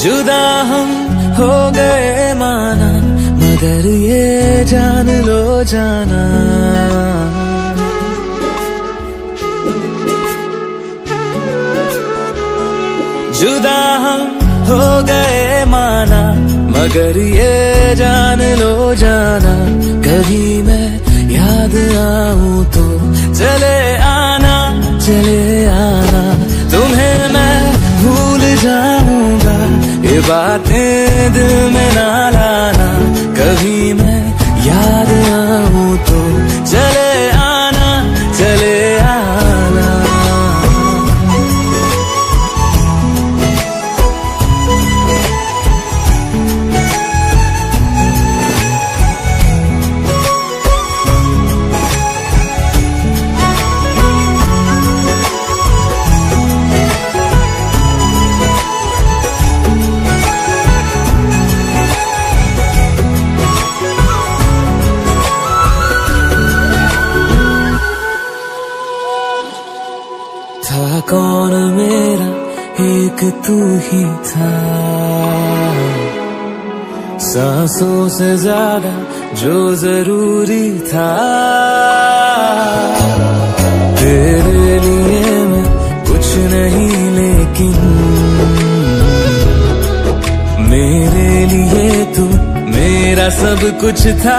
जुदा हम हो गए माना, मगर ये जान लो जाना, जुदा हम हो गए माना, मगर ये जान लो जाना, कभी मैं याद आऊं तो चले आना, चले आना, तुम्हें मैं भूल जाऊंगा, ये बातें दिल में ना लाना, कभी मैं याद आऊं तो चले आना, चले आना। था कौन मेरा, एक तू ही था, सांसों से ज्यादा जो जरूरी था, तेरे लिए मैं कुछ नहीं लेकिन मेरे लिए तू मेरा सब कुछ था,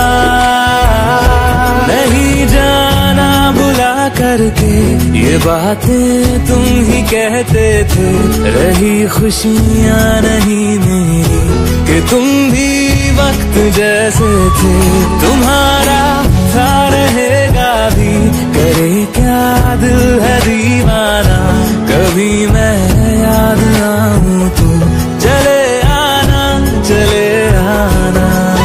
नहीं जाना बुला करके ये बातें तुम ही कहते थे, रही खुशियाँ नहीं मेरी कि तुम भी वक्त जैसे थे, तुम्हारा था रहेगा भी, करे क्या दिल है दीवाना, कभी मैं याद आऊं तो चले आना, चले आना।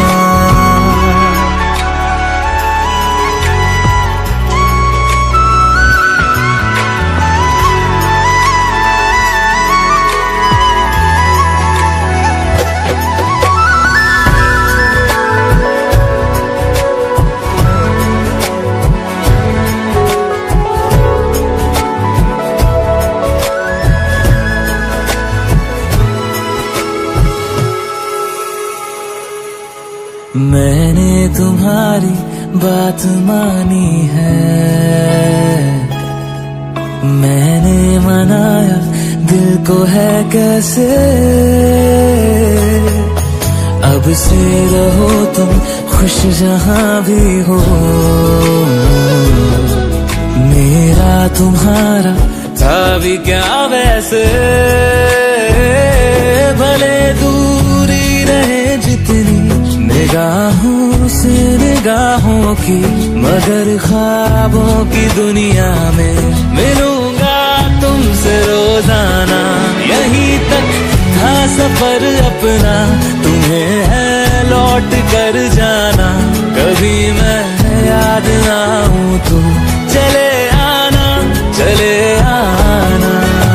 मैंने तुम्हारी बात मानी है, मैंने मनाया दिल को है कैसे, अब से रहो तुम खुश जहां भी हो, मेरा तुम्हारा था भी क्या वैसे, भले दूरी रहे जितनी निगाहों से निगाहों की, मगर ख्वाबों की दुनिया में मिलूंगा तुमसे रोजाना, यहीं तक था सफर अपना, तुम्हें है लौट कर जाना, कभी मैं याद आऊं तो चले आना, चले आना।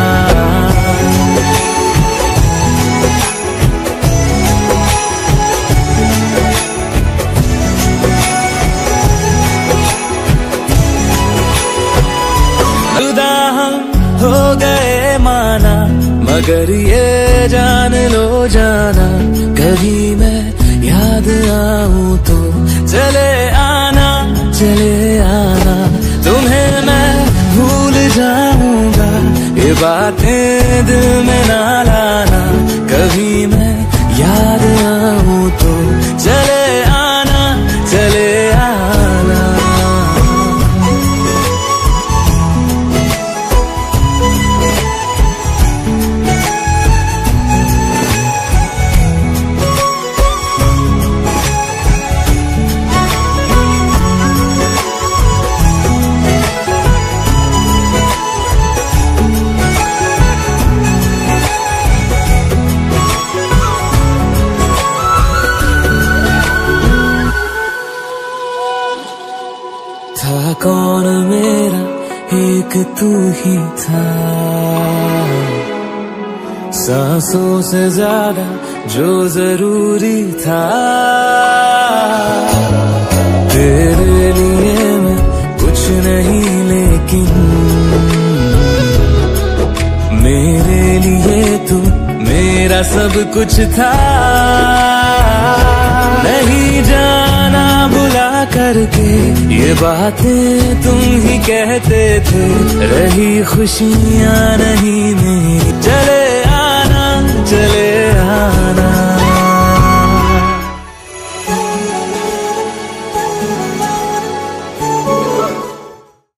हो गए माना, मगर ये जान लो जाना, कभी मैं याद आऊं तो चले आना, चले आना, तुम्हें मैं भूल जाऊंगा, ये बातें दिल में ना लाना, कभी मैं याद आऊं तो चले आना, चले आना। था कौन मेरा, एक तू ही था, सांसों से ज्यादा जो जरूरी था, तेरे लिए मैं कुछ नहीं लेकिन मेरे लिए तू मेरा सब कुछ था, नहीं जाना भुला करके ये बातें तुम ही कहते थे। रही खुशियाँ नहीं मेरी, चले आना चले